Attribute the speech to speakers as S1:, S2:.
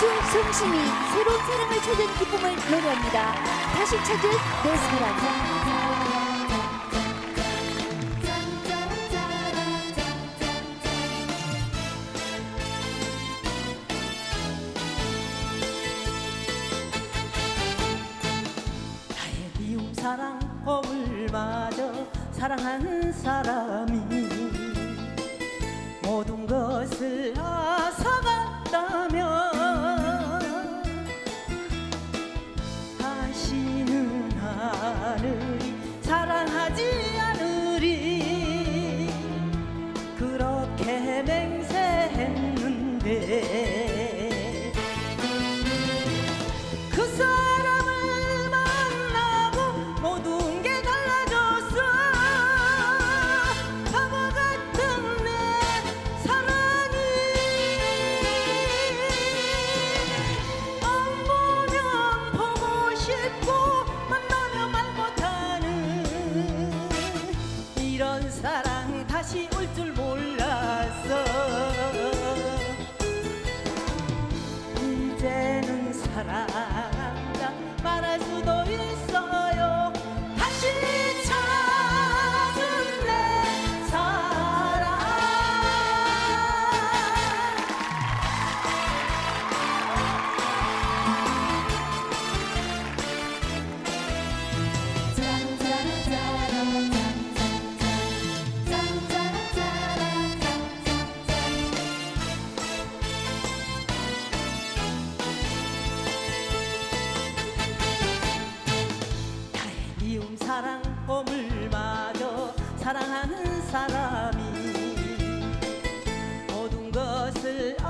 S1: 성심이 새로운 사랑을 찾은 기쁨을 노래합니다. 다시 찾은 내 사랑.
S2: 사랑 법을 맞아 사랑하는 사람이 모든 것을 앗아갔다면 다시는 하늘이 사랑하지 않으리 그렇게 맹세했는데 그 사람을 모든 게 달라졌어. 바보 같은 내 사랑이 안 보면 보고 싶고 만나면 말 못하는 이런 사랑 다시 올 줄 몰랐어. 이제는 사랑한다 말할 수도 있어요. 다시 찾은 내 사랑. 미움 사랑 봄을 맞아 사랑하는 사람이 모든 것을